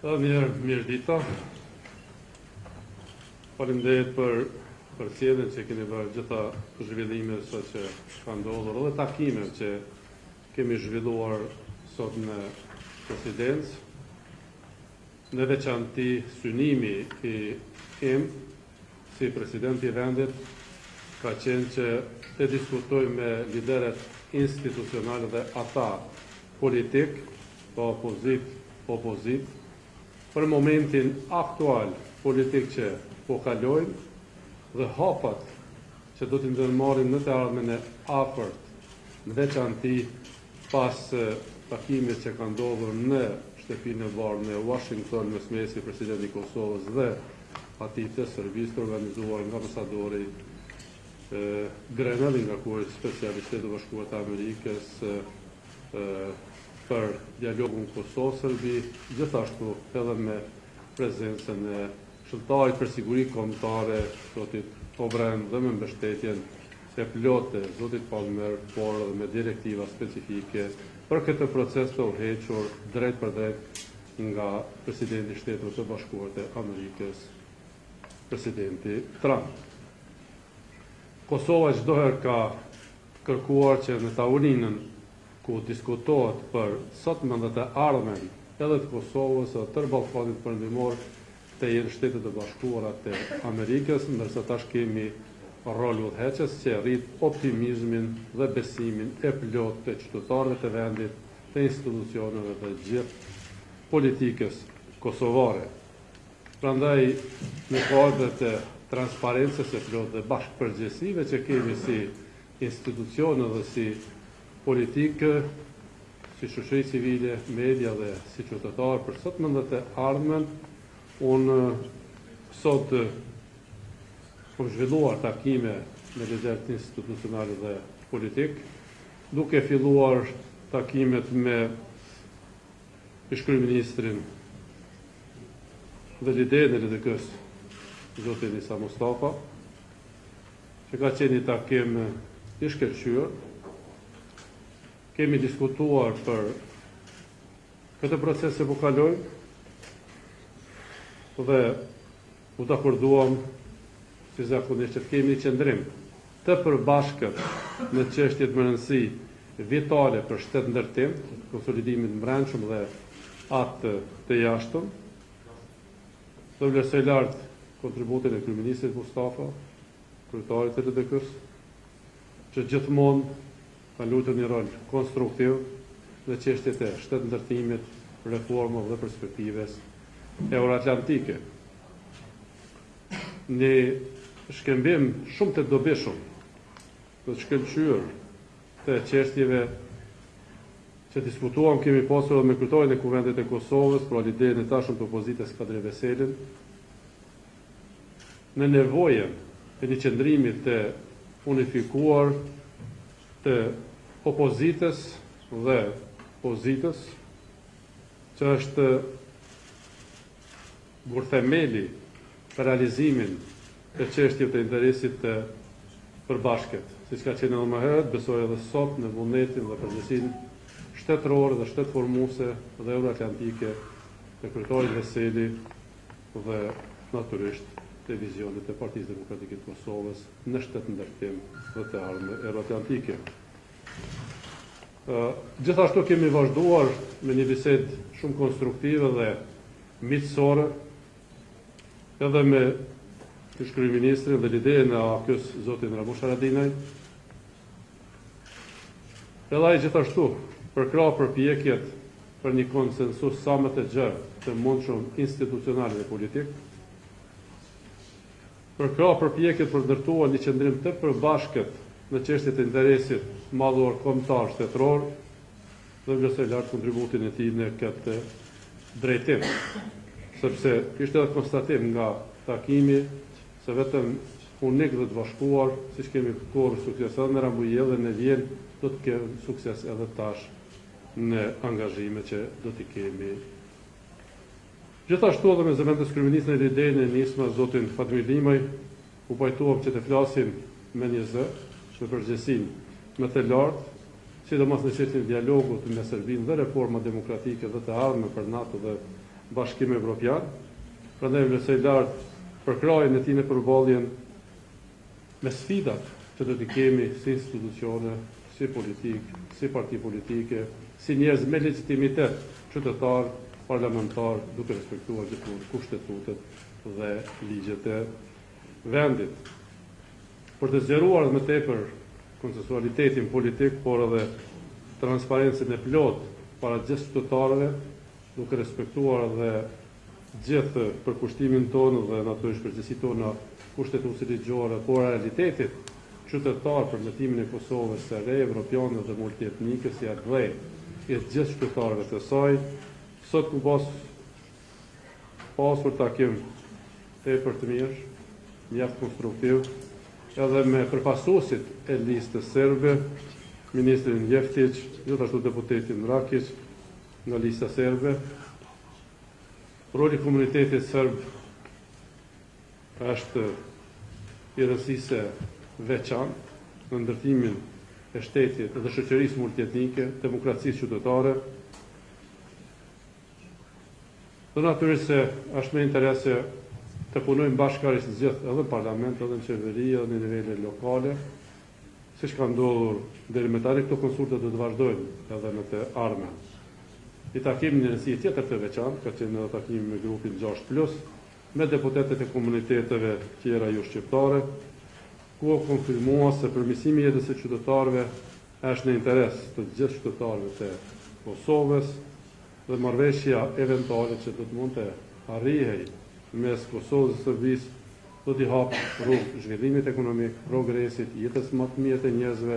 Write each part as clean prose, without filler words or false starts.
Mirë dita. Faleminderit për sjelljen që keni bërë gjitha zhvillimet sa që ka ndodhur edhe takimet që kemi zhvilluar sot në presidencë. Në veçanti synimi im si presidenti i vendit ka qenë që të diskutoj me lideret institucionale dhe ata politik, pa opozit, për momentin aktual politik që po kalojnë dhe hapat që do t'i ndërmarrim në të ardhmen e afërt, në veçanti pas takimit që ka ndodhur në shtëpinë e Bardhë në Washington mes mesi presidenti i Kosovës dhe atij të Serbisë të organizuar nga ambasadori Grenell, nga kur specialistët e Bashkuar të Amerikës për dialogun Kosovë-Serbi, gjithashtu edhe me prezencën e këshilltarit për siguri kombëtare, zotit O'Brien, dhe me mbështetjen e plotë zotit Palmer, por edhe me direktiva specifike për këtë proces të udhëhequr drejt për drejt nga presidenti i Shtetit të Bashkuar të Amerikës, presidenti Trump. Kosova çdoherë ka kërkuar që në tavolinën ku diskutohet për sot mendet e ardhmen edhe të Kosovës dhe tërë Ballkanit Perëndimor të jenë Shtetet e Bashkuara të Amerikës, ndërsa tash kemi rol udhëheqës që rrit optimizmin dhe besimin e plotë të qytetarëve të vendit, të institucioneve dhe gjithë politikës kosovare. Prandaj në kuadër të transparencës e plotë dhe bashkëpërgjegjësive që kemi si institucione dhe si politikë, si shoqëri civile, media dhe si qytetar për sot mendet e ardhmen, unë sot kam zhvilluar takime me liderët institucionale dhe politik, duke filluar takimet me ish-kryeministrin dhe liderin e LDK-s, zotin Isa Mustafa, që ka qenë një takim i shkëlqyer. Kemi diskutuar për këtë proces që po kalojmë dhe u takorduam si zakonisht që kemi qëndrim të përbashkët në çështjet më rëndësi vitale për shtetëndërtim, konsolidimin brendshëm dhe atë të jashtëm. Do vlerësoj lart kontributin e kryeministrit Mustafa, kryetarit të LDK-s, që gjithmonë ka luajtur një rol konstruktiv në çështjet e shtetëndërtimit, reformave dhe perspektivës euroatlantike. Një shkëmbim shumë të dobishëm të shkëlqyer të çështjeve që diskutuam kemi pasur edhe me kryetarin e Kuvendit të Kosovës, pra liderin e tashëm të opozitës Kadri Veselin, në nevojën e një qëndrimi të unifikuar të opozitës dhe pozitës, që është burthemeli për realizimin të çështjeve të interesit të përbashkët. Siç ka qenë edhe më herët, besoj edhe sot në vullnetin dhe përgjegjësinë shtetërore dhe shtetëformuese dhe euroatlantike të kryetarit Veseli dhe natyrisht të vizionit të Partisë Demokratike të Kosovës në shtetëndërtim dhe të ardhme euroatlantike. Gjithashtu kemi vazhduar me një bisedë shumë konstruktive dhe miqësore edhe me ish-kryeministrin dhe liderin e AK-s, zotin Ramush Haradinaj. Edhe ai gjithashtu përkrah përpjekjet për një konsensus sa më të gjerë të mundshëm institucional dhe politik, përkrah përpjekjet për ndërtuar një qëndrim të përbashkët në çështjet e interesit madhor kombëtar shtetëror dhe vlerësoj lart kontributin e tij në këtë drejtim, sepse ishte edhe konstatim nga takimi se vetëm unik dhe të bashkuar, siç kemi kohë sukses edhe në Rambujell dhe në Vjen, do të kemi sukses edhe tash në angazhime që do t'i kemi. Gjithashtu edhe me zëvendës kryeministrin e liderin e nisma zotin Fatmir Limaj, u pajtuam që të flasim me një zë, në përgjithësinë më të lartë, sidomos në çështjen e dialogut me Serbinë dhe reforma demokratike dhe të ardhme për NATO dhe Bashkim Evropian. Prandaj vlerësoj lart përkrahjen e tij në përballjen me sfidat që do t'i kemi si institucione, si politik, si parti politike, si njerëz me legitimitet qytetar, parlamentar, duke respektuar gjithmonë kushtetutet dhe ligjet e vendit. Për të zgjeruar më tepër konsensualitetin politik, por edhe transparencën e plot para gjithë qytetarëve, duke respektuar edhe gjithë përkushtimin tonë dhe natyrisht përgjegjësitë tona kushtetuese ligjore, por realitetit qytetar për ndërtimin e Kosovës së re, evropiane dhe multietnike si ardhej e gjithë qytetarëve të saj, sot ku pasur takim tepër të mirë, mjaft konstruktiv, edhe me përfaqësuesit e listës serbe, ministrin Jeftić, gjithashtu deputetin Rakić nga lista serbe. Roli komunitetit serb është i rëndësishme veçantë në ndërtimin e shtetit dhe shoqërisë multietnike, demokracisë qytetare. Dhe natyrisht se është me interese të punojmë bashkërisht gjithë edhe në parlament, edhe në qeveri, edhe në nivele lokale, siç ka ndodhur deri më tani, këto konsulta do të vazhdojnë edhe në të ardhmen. I takimi një rëndësi tjetër të veçantë, ka qenë edhe takimi me grupin 6+, me deputetët e komuniteteve tjera jo shqiptare, ku konfirmua se përmirësimi i jetës së qytetarëve është në interes të gjithë qytetarëve të Kosovës dhe marrëveshja eventuale që do të mund të arrijej mes Kosovës dhe Serbisë do t'i hapë rrugë zhvillimit ekonomik, progresit, jetës më të mirë të njerëzve,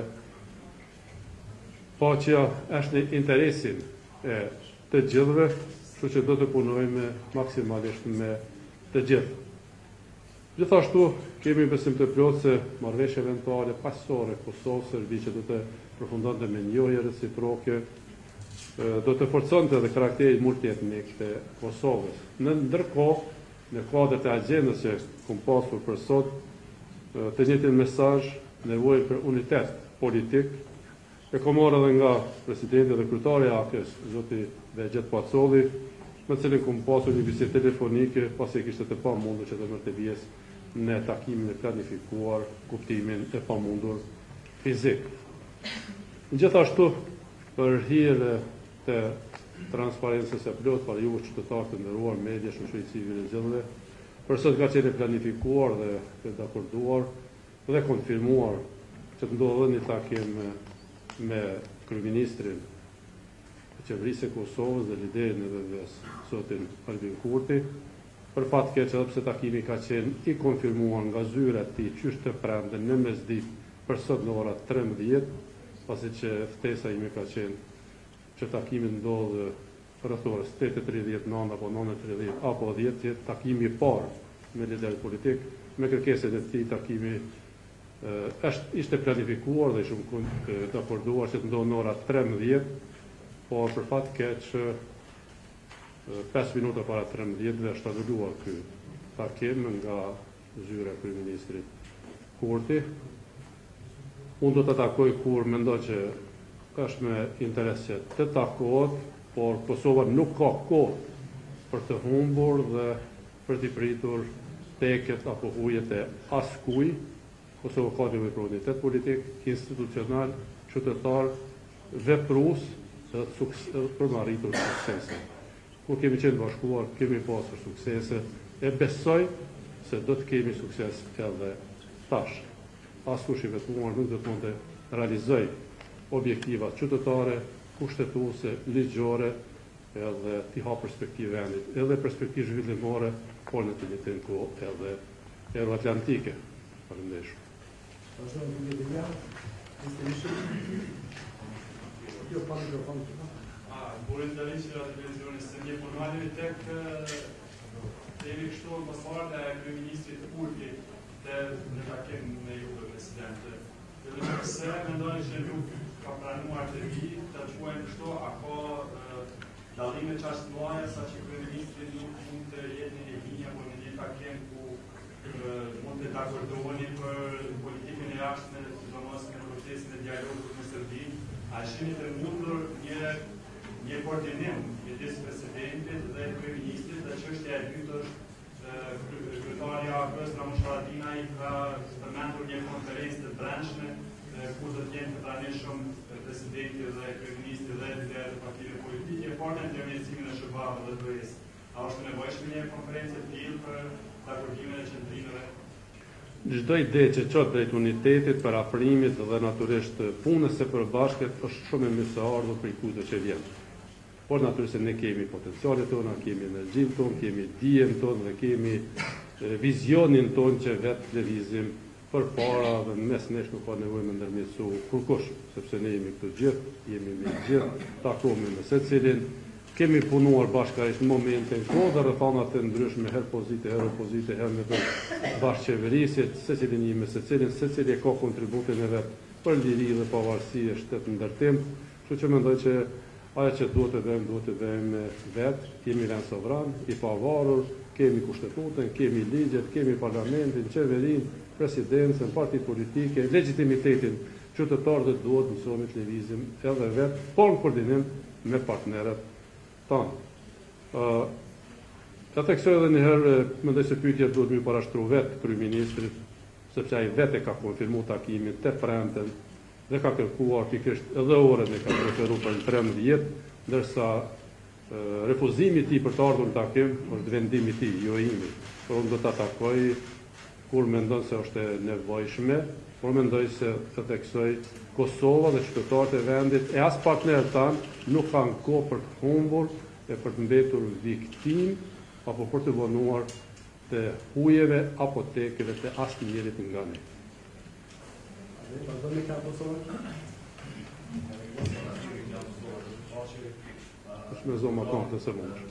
paqja është në interesin e të gjithëve, kështu që do të punojmë maksimalisht me të gjithë. Gjithashtu kemi besim të plotë se marrëveshje eventuale paqësore Kosovë-Serbi që do të përfundonte me njohje reciproke, do të forconte edhe karakterin multietnik të Kosovës. Ndërkohë, në kuadër të agjendës që kam pasur për sot, të njëjtin mesazh, nevojë për unitet politik, e kam marrë edhe nga presidenti dhe kryetari i AKS, zoti Vegjet Pacolli, me cilin kam pasur një bisedë telefonike, pasi kishte të pamundur që të merrte pjesë në takimin e planifikuar, kuptimin e pamundur fizik. Gjithashtu, për hir të transparencës e plot para juve qytetarë të nderuar, media, shoqëri civile gjithëve, për sot ka qenë planifikuar dhe të dakorduar dhe konfirmuar që të ndodhë një takim me kryeministrin e qeverisë së Kosovës dhe liderin e VVS, zotin Albin Kurti, për fat keq edhe pse takimi ka qenë i konfirmuar nga zyra e tij qysh të premte në mesditë për sot në orat 13, pasi që ftesa ime ka qenë që takimi ndodhë rreth orës 8:30 9 apo 9:30 apo 10, takimi i parë me liderin politik, me kërkesën e tij takimi ishte planifikuar dhe ishte dakorduar që të ndodhë në orat 13, por për fat keq 5 minuta para 13 është anuluar ky takim nga zyra e kryeministrit Kurti. Unë do të takoj kur mendoj që është me interes që të takohet, por Kosova nuk ka kohë për të humbur dhe për t'i pritur teket apo hujet e askuj. Kosova ka një prioritet politik, institucional, qytetar, veprues për të arritur suksese. Kur kemi qenë bashkuar, kemi pasur suksese e besoj se do të kemi sukses edhe tash. Askush i vetmuar nuk do të mund të realizoj objektiva qytetare, kushtetuese, ligjore, edhe t'i ha perspektivë vendit, edhe perspektivë zhvillimore, por në të njëjtën kohë edhe euroatlantike. Faleminderit. Burin të rishë nga televizionin se një punalimi tek jemi kështu më parë e kryeministrit Kurti të në takim me ju presidente. Dhe se mendoni që nuk ka pranuar të vi të quajnë kështu, a ka dallime çast mëdha sa që kryeministri nuk mund të jetë një linja apo në një takim ku mund të dakordoheni për politikën e jashtme, sidomos në procesin e dialogut me Serbinë, a shihni të mundur një një koordinim midis presidentit dhe kryeministrit, dhe çështja e dytë është kryetari i AKP-s Ramush Haradinaj ka përmendur një konferencë të brendshme ku do të jenë të pranishëm presidenti dhe kryeministri dhe liderët e partive politike, por në ndërmjetësimin e SHBA-s dhe BE-s. A është nevojshme një konferencë të tillë për takimin e qendrimeve? Çdo ide që çon drejt unitetit, për afrimit dhe natyrisht punës së përbashkët është shumë e mirë se ardhur për kujt që vjen. Por natyrisht ne kemi potencialet tona, kemi energjinë tonë, kemi dijen tonë dhe kemi vizionin tonë që vetë lëvizim përpara dhe mes nesh nuk ka nevojë me ndërmjetësu kurkush, sepse ne jemi këtu gjithë, jemi me gjithë, takohemi me secilin, kemi punuar bashkërisht në momente në kohë dhe rrethana të ndryshme, herë pozite, herë opozite, herë me bashkëqeverisje, secilin jemi me secili ka kontributin e vet për liri dhe pavarësi e shtetit në ndërtim, kështu që mendoj që ajo që duhet të vëmë vetë, kemi vend sovran, i pavarur, kemi kushtetutën, kemi ligjet, kemi parlamentin, qeverinë, presidencën, partit politike, legitimitetin qytetar dhe duhet mësomi të lëvizim edhe vetë, por në koordinim me partnerët tanë. Ta theksoj edhe njëherë, mendoj se pyetja duhet më parashtru vetë kryeministrit, sepse ai vetë ka konfirmuar takimin të premten dhe ka kërkuar pikërisht edhe orën e ka preferuar për 13, ndërsa refuzimi i tij për të ardhur në takim është vendimi i tij, jo imi. Por unë do ta takoj kur mendon se është e nevojshme, por mendoj se të theksoj Kosova dhe qytetarët e vendit e as partnerët tanë nuk kanë kohë për të humbur e për të mbetur viktim apo për të vonuar të hujeve apo tekeve të asnjërit nga ne. është me zonë akon të së mundë.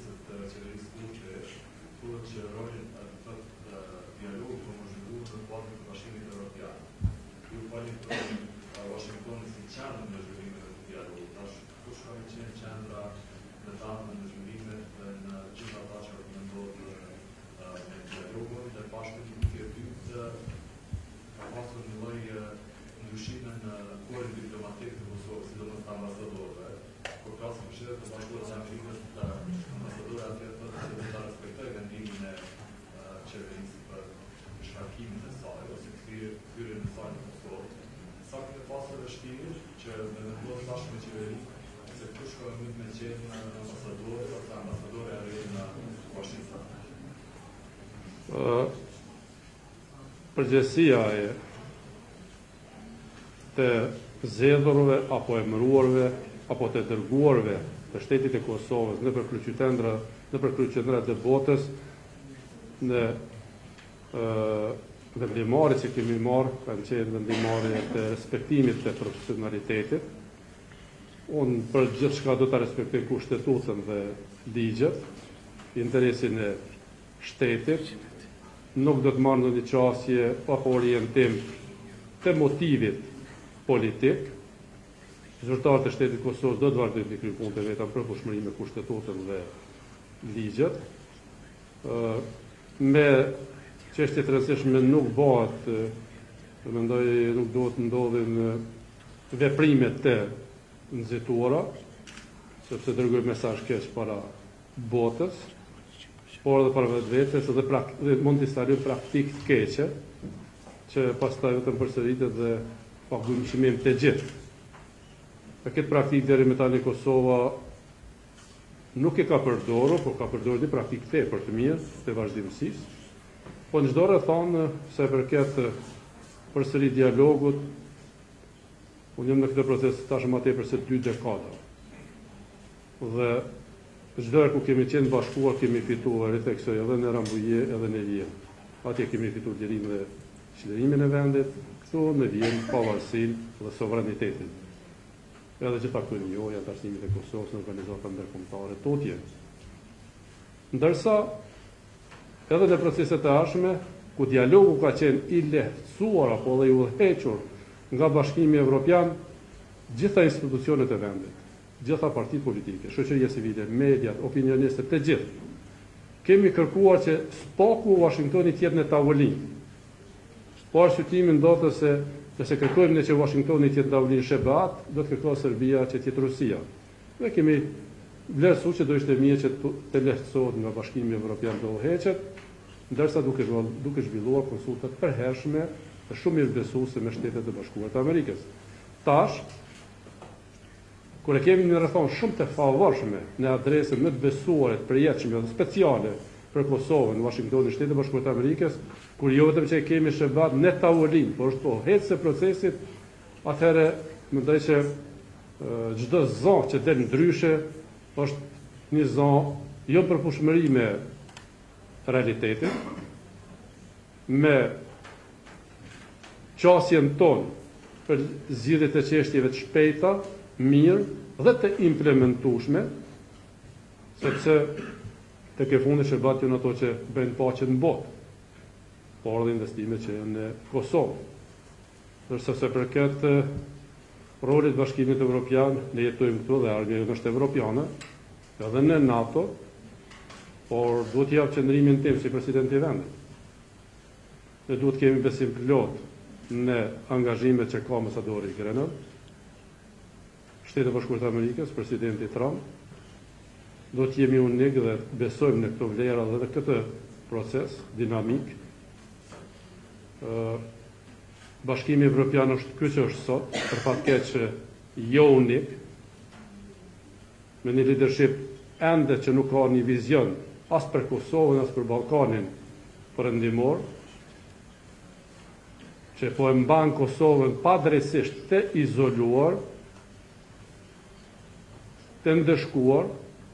Washington si qendër në zhvillimin e dialogut. Tash kush ka qenë qendra në datën e zhvillimit në gjithë ata që ndodhin me dialogun dhe bashkëpunimi i dytë ka pasur një lloj ndryshime në kuadrin diplomatik të Kosovës, sidomos të ambasadorëve. Kur ka së Bashkuara të Bashkuara Amerikës, ambasadorët atje thonë se ta respektojnë vendimin e qeverisë për shkarkimin e saj ose hyrjen e saj në Kosovë. Sa këtë pasur vështirë që me vendohet bashkë me qeveri, se kush ka mund me qenë ambasadorë ose ambasadore arrejë në Washington. Përgjegjësia e të zgjedhurve apo emëruarve apo të dërguarve të shtetit e Kosovës nëpër kryeqendrat e botës në vendimmarrjet që kemi marrë kanë qenë vendimmarrje të respektimit të profesionalitetit. Unë për gjithë shka do të respektoj kushtetutën dhe ligjet, interesin e shtetit, nuk do të marrë në një qasje apo orientim të motivit politik. Zyrtarët e shtetit Kosovës do të vazhdojnë të kryejnë punët e veta për pushmëri me kushtetutën dhe ligjet. Me çështje të rëndësishme nuk bëhet, mendoj nuk duhet të ndodhin veprimet të nxituara, sepse dërgojmë mesazh keq para botës, por edhe para vetvetes dhe mund të instalojmë praktikë të keqe, që pastaj vetëm përsëritet dhe paguajmë çmim të gjithë. Për këtë praktikë deri më tani Kosova nuk e ka përdorur, por ka përdorur një praktikë tepër të mirë të vazhdimësisë. Po në çdo rrethon se përket përsëri dialogut, unë jam në këtë proces tash më tepër se 2 dekada. Dhe çdo herë ku kemi qenë bashkuar kemi fituar, ritheksoj, edhe në Rambuje edhe në Vjen. Atje kemi fituar lirinë dhe qëndrimin e vendit, këtu në Vjen pavarësinë dhe sovranitetin. Edhe gjitha këto njohja të arsimit e Kosovës në organizata ndërkombëtare tutje. Ndërsa edhe në proceset e ardhshme, ku dialogu ka qenë i lehtësuar apo dhe i udhëhequr nga Bashkimi Evropian, gjitha institucionet e vendit, gjitha partitë politike, shoqëria civile, mediat, opinionistët, të gjithë, kemi kërkuar që spaku Washingtonit të jetë në tavolinë. Po arsyetimi ndodhet se nëse kërkojmë ne që Washingtoni të jetë në tavolinë SHBA-t, do të kërkojë Serbia që të jetë Rusia. Ne kemi vlerësu që do ishte mirë që të lehtësohet nga Bashkimi Evropian të udhëheqet, ndërsa duke zhvilluar konsultat përhershme dhe shumë mirëbesuese me Shtetet e Bashkuara të Amerikës. Tash, kur e kemi një rrethon shumë të favorshme në adresën më të besuarit, përjetshme dhe speciale për Kosovën në Washingtonin e Shtetit të Bashkuara të Amerikës, kur jo vetëm që e kemi shebat në tavolinë, por është udhëheqëse procesit, atëherë mendoj që çdo zonë që del ndryshe është një zonë jo përputhshmëri me realitetin, me qasjen tonë për zgjidhjet e çështjeve të shpejta, mirë dhe të implementueshme, sepse tek e fundi shërbat janë ato që bëjnë paqen në botë, por dhe investimet që janë në Kosovë. Ndërsa se përket rolit Bashkimit Evropian, ne jetojmë këtu dhe armia është evropiane, edhe në NATO, por duhet të jap qëndrimin tim si president i vendit. Ne duhet kemi besim plot në angazhimet që ka ambasadori Grenell, Shtetet e Bashkuara të Amerikës, presidenti Trump. Do të jemi unik dhe besojmë në këto vlera dhe në këtë proces dinamik. Bashkimi Evropian është ky që është sot, për fat keq që jo unik, me një leadership ende që nuk ka një vizion as për Kosovën, as për Ballkanin perëndimor, që po e mban Kosovën padrejtisht të izoluar, të ndëshkuar.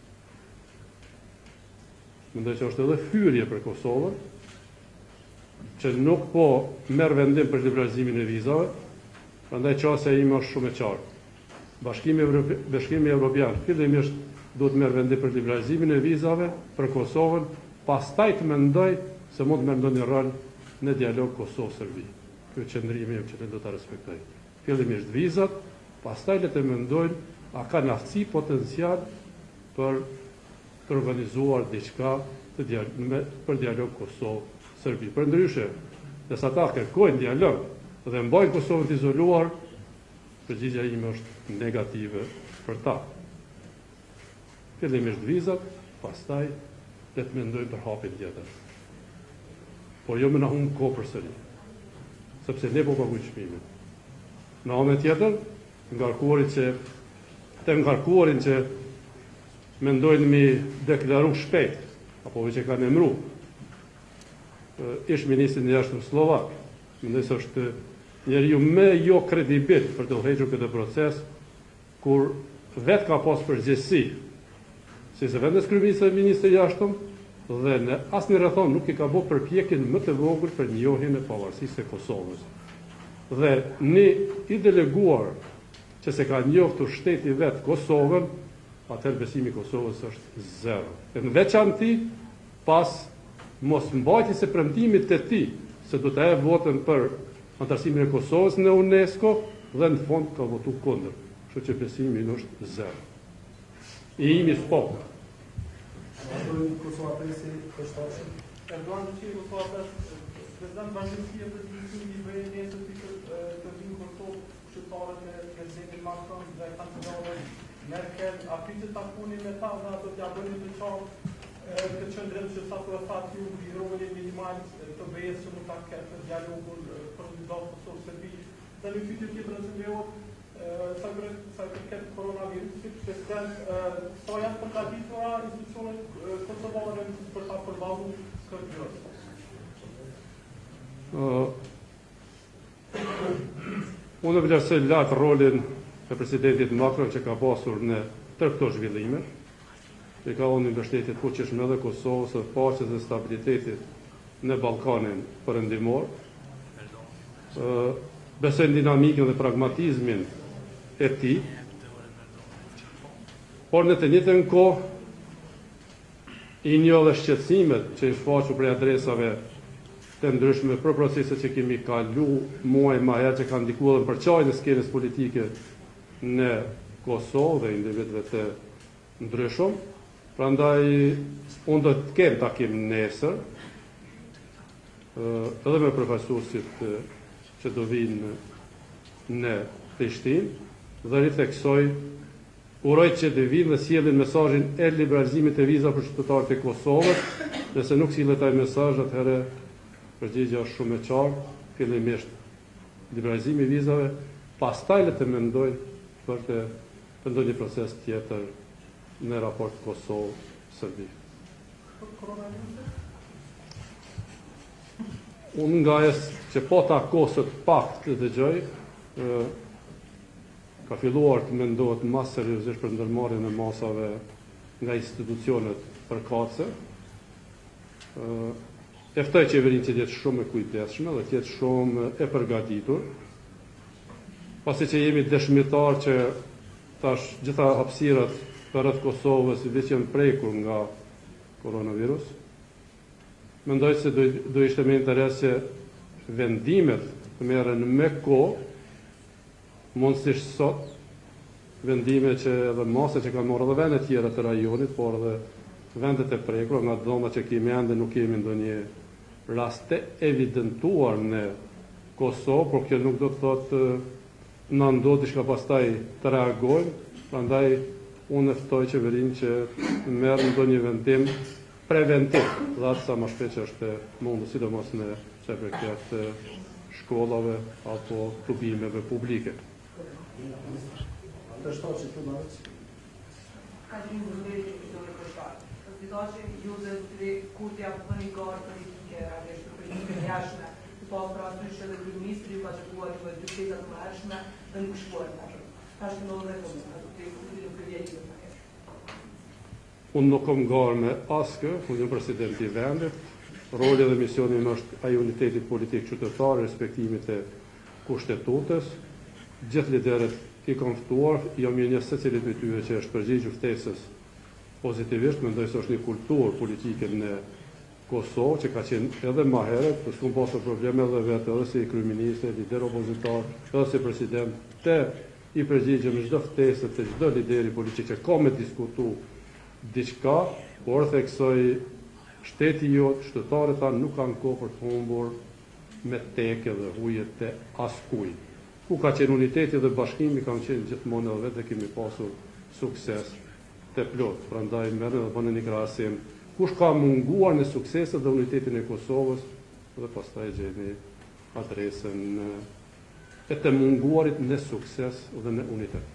Mendoj që është edhe hyrje për Kosovën, që nuk po merr vendim për liberalizimin e vizave, prandaj çësia ime është shumë e qartë. Bashkimi Evropian fillimisht duhet merr vendim për liberalizimin e vizave për Kosovën, pastaj të mendoj se mund të merr ndonjë rol në dialog Kosovë-Serbi. Ky qëndrimi im që ne do ta respektoj. Fillimisht vizat, pastaj le të mendojnë a ka aftësi potencial për të organizuar diçka për dialog Kosovë-Serbi. Për ndryshe, nëse ata kërkojnë dialog dhe mbajnë Kosovën të izoluar, përgjigjja ime është negative për ta. Fillimisht vizat, pastaj le të mendojnë për hapin tjetër. Por jo më na humb kohë përsëri, sepse ne po paguajmë çmimin. Në anën tjetër, ngarkuarin që mendojnë mi deklaru shpejt, apo që kanë emru, ish ministrin e jashtëm slovak, mendoj se është njeriu më jo kredibil për të udhëhequr këtë proces, kur vetë ka pas përgjegjësi, si se vendes kryeministri dhe ministri i jashtëm, dhe në asnjë rrethon nuk i ka bërë përpjekjen më të vogël për njohjen e pavarësisë së Kosovës. Dhe një i deleguar që se ka njohur shteti vet Kosovën, atëherë besimi i Kosovës është zero. Në veçanti pas mos mbajtjes së premtimit të tij se do të jap votën për antarësimin e Kosovës në UNESCO dhe në fund ka votu kundër. Kështu që besimi është zero. I imi s'po. Kosova presi përshtatshëm. Erdogan do të thotë prezident Bashkësia për diskutimin e vëjënës të vinë Kosovë, qytetarët e prezidentit Macron dhe kancelare Merkel, a pritet ta puni me ta dhe ato t'ja bëni të qartë të qëndrim që sa të thatë ju i roli minimal të bëjes që nuk ka këtë dialogun për një do Kosovë-Serbi. Dhe në pyetje tjetër që lejohet sa përket koronavirusit, president, sa janë përgatitura institucionet kosovare për ta përballuar këtë gjë? Unë vlerësoj lart rolin e presidentit Macron që ka pasur në tërë këto zhvillime, që ka dhënë mbështetje të fuqishme edhe Kosovës së paqes dhe stabilitetit në Ballkanin perëndimor. Besoj në dinamikën dhe pragmatizmin e tij, por në të njëjtën kohë i njoh dhe shqetësimet që i shfaqur për adresave të ndryshme për proceset që kemi kalu muaj më herë që kanë ndikuar në përçarjen e skenës politike në Kosovë dhe individëve të ndryshëm. Prandaj unë do të kem takim nesër edhe me përfaqësuesit që do vinë në Prishtinë dhe ritheksoj uroj që të vinë dhe sjellin mesazhin e liberalizimit të vizave për qytetarët e Kosovës. Nëse nuk sillet ai mesazh, atëherë përgjigjja është shumë e qartë, fillimisht liberalizimi i vizave, pastaj le të mendoj për të ndonjë proces tjetër në raport Kosovë-Serbi. Unë nga që po ta kosët pak të dëgjoj, ka filluar të mendohet më seriozisht për ndërmarrjen e masave nga institucionet përkatëse. Eftoj qeverinë që jetë shumë e kujdesshme dhe të jetë shumë e përgatitur, pasi që jemi dëshmitar që tash gjitha hapësirat përreth Kosovës veç janë prekur nga koronavirus. Mendoj se do ishte me interes që vendimet të merren me kohë, mundësisht sot, vendime që edhe masa që kanë marrë edhe vende tjera të rajonit, por edhe vendet e prekur, nga dhoma që kemi ende nuk kemi ndonjë rast të evidentuar në Kosovë, por kjo nuk do të thotë na ndodh diçka pastaj të reagojmë, prandaj unë ftoj qeverinë që merr ndonjë vendim preventiv, dhe sa më shpejt që është mundur, sidomos në çfarë përket shkollave apo klubimeve publike. Unë nuk kom garë me askë, unë jam presidenti i vendit, roli dhe misioni im është ai uniteti politik qytetar, respektimit e kushtetutës, gjithë liderët i kam ftuar, jam një secilit me tyre që është përgjigjur ftesës pozitivisht, mendoj se është një kulturë politike në Kosovë, që ka qenë edhe më herët, për s'kum pasur probleme edhe vetë, edhe si kryeminist, lider opozitar, edhe si president, të i përgjigjëm çdo ftesë të çdo lideri politik që ka me diskutu diçka, por theksoj shteti jot, qytetarët tanë nuk kanë kohë për të humbur me teke dhe huje të askuj. Ku ka qenë uniteti dhe bashkimi, kanë qenë gjithmonë edhe vetë dhe kemi pasur sukses të plot. Prandaj merrni dhe bëni një krahasim kush ka munguar në sukseset dhe unitetin e Kosovës, dhe pastaj gjeni adresën e të munguarit në sukses dhe në unitet.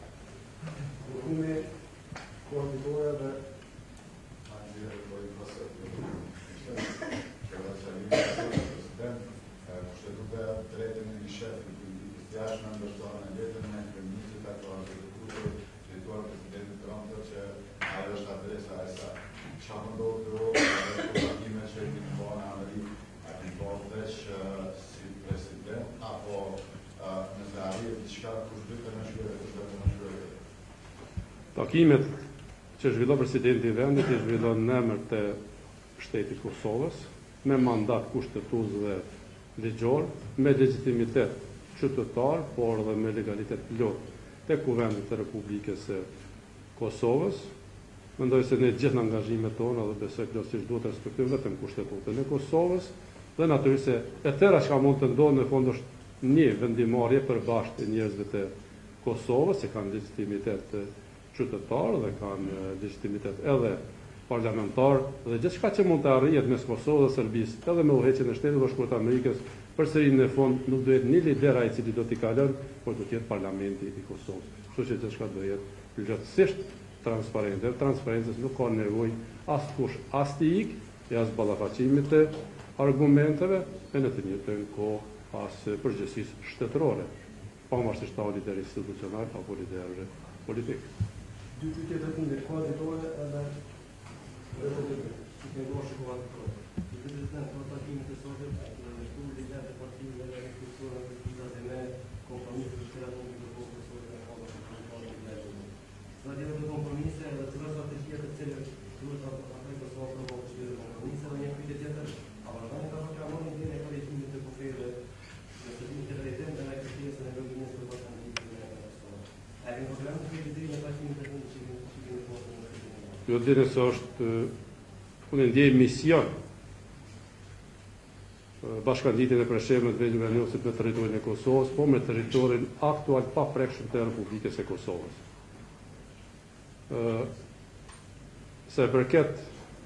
Takimet që zhvillon presidenti i vendit i zhvillon në emër të shtetit Kosovës, me mandat kushtetues dhe ligjor, me legitimitet qytetar, por dhe me legalitet plot të kuvendit të Republikës së Kosovës. Mendoj se ne gjithë në angazhimet tona dhe besoj plotësisht duhet të respektojmë vetëm kushtetutën e Kosovës, dhe natyrisht se e tëra që mund të ndodhë në fund është një vendimarrje përbashkët e njerëzve të Kosovës, që kanë legitimitet qytetar dhe kanë legitimitet edhe parlamentar, dhe gjithçka që mund të arrihet mes Kosovës dhe Serbisë, edhe me udhëheqjen e Shtetit Bashkuar të Amerikës, përsëri në fund nuk do jetë një lider ai i cili do t'i kalon, por do të jetë parlamenti i Kosovës. Kështu që gjithçka do jetë plotësisht transparente. Transparencës nuk ka nevojë askush as të ikë, e as ballafaqimit të argumenteve, e në të njëjtën kohë as përgjegjësisë shtetërore, pavarësisht ta lider institucional apo lider politik. Dy pyetje të fundit, koordinatore edhe të ndoshu koordinatore. Prezidenti të takimit të sotit në shkollën e liderëve të partive dhe strukturave të tilla dhe me kompromise të cilat mund të bëhen për sotin e koordinatorit. Strategjia të kompromise dhe të strategjia të cilën duhet të aplikojë Kosova për të bërë kompromise dhe një pyetje tjetër, a vazhdoni të proklamonin idenë e kolektивit të kufeve në sërimin të drejtën dhe në kërkesën e vendimisë për bashkëndimit në Kosovë. A keni problem të krijojë një takim të fundit që kemi postur në këtë? Jo dini se është unë ndjej mision bashkënditjen e Preshevës dhe Vranjosit me territorin e Kosovës, po me territorin aktual pa prekshëm të Republikës së Kosovës. se përket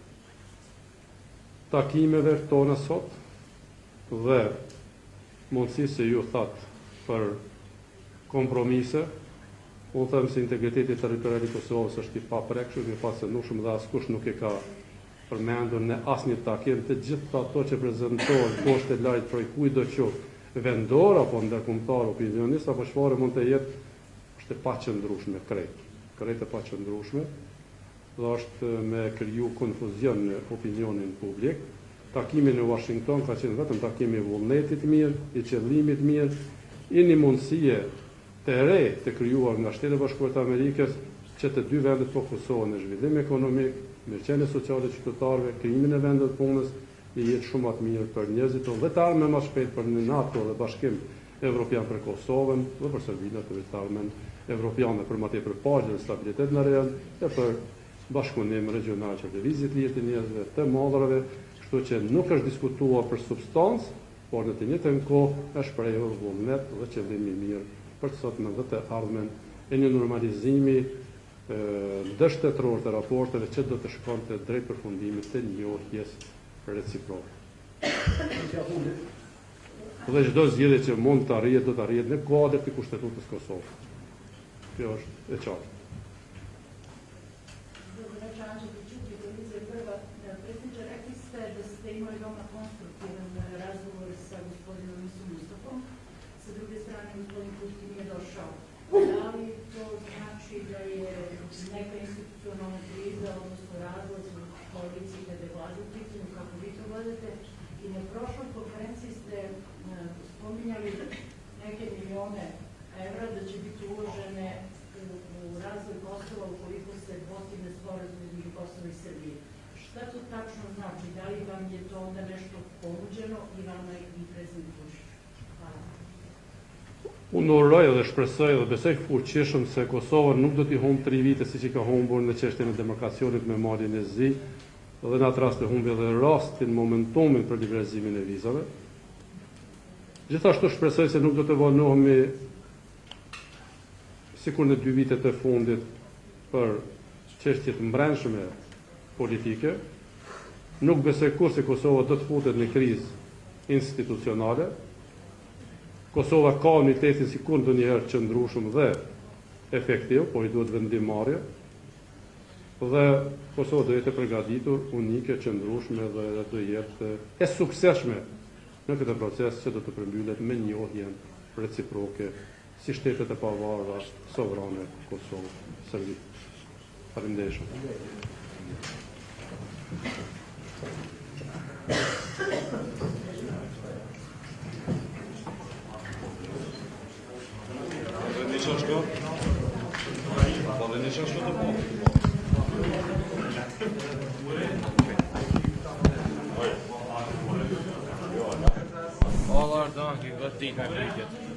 takimeve tona sot dhe mundësi se ju thatë për kompromise, unë thëmë se integriteti territorial i Kosovës është i paprekshëm, i pasenueshëm dhe askush nuk e ka përmendur në asnjë takim të gjithë ato që prezantohen poshtë e lajt për kujdo qoftë vendor apo ndërkombëtar opinionist apo çfarë mund të jetë, është e paqëndrueshme krejt e paqëndrueshme dhe është me kriju konfuzion në opinionin publik. Takimi në Washington ka qenë vetëm takimi i vullnetit mirë, i qëllimit mirë, i një mundësie të re të krijuar nga Shtetet e Bashkuara të Amerikës që të dy vendet fokusohen në zhvillim ekonomik, mirëqenie sociale të qytetarëve, krijimin e vendeve të punës, i jetë shumë më mirë për njerëzit dhe të armë më shpejt për në NATO dhe Bashkim Evropian për Kosovën dhe për Serbinë të armën evropiane për më tepër paqe dhe stabilitet në rajon e për bashkëpunim regional që lëvizjet lirë të njerëzve të madhrave, kështu që nuk është diskutuar për substancë, por në të njëjtën kohë është shprehur vullnet dhe qëllim i mirë për të sotmen dhe të ardhmen e një normalizimi dështetëror të raporteve që do të shkonte drejt përfundimit të njohjes reciproke. Dhe çdo zgjedhje që mund të arrihet do të arrihet në kuadër të Kushtetutës Kosovës. Kjo është e qartë. Imali veoma konstruktivan razgovor sa gospodinom Isom Mustafom, sa druge strane gospodin Kurti nije došao. Da li to znači da je neka institucionalna kriza, odnosno razlog koalicije kada je vlada u pitanju, kako vi to gledate? I na prošloj konferenciji ste spominjali neke milione evra da će biti uložene u razvoj Kosova ukoliko se postigne sporazum između Kosova i Srbije. Šta to tačno znači? Da li vam je to onda nešto ponuđeno i vama i predsjednik Vučić? Hvala. Unë uroj dhe shpresoj dhe besoj fuqishëm se Kosova nuk do t'i humbë 3 vite si që ka humbur në çështjen e demarkacionit me malin e zi, dhe në atë rast të humbi edhe rastin momentumin për liberalizimin e vizave. Gjithashtu shpresoj se nuk do të vonohemi sikur në 2 vitet e fundit për çështjet mbrëmshme politike. Nuk besoj kur se Kosova do të futet në krizë institucionale. Kosova ka unitetin si kur ndonjëherë qëndrueshëm dhe efektiv, por i duhet vendimmarrje. Dhe Kosova do jetë përgatitur, unike, qëndrueshme dhe do jetë e suksesshme në këtë proces që do të përmbyllet me njohjen reciproke si shtetet e pavarura sovrane Kosovë, Serbi. Faleminderit. All our donkey got deep.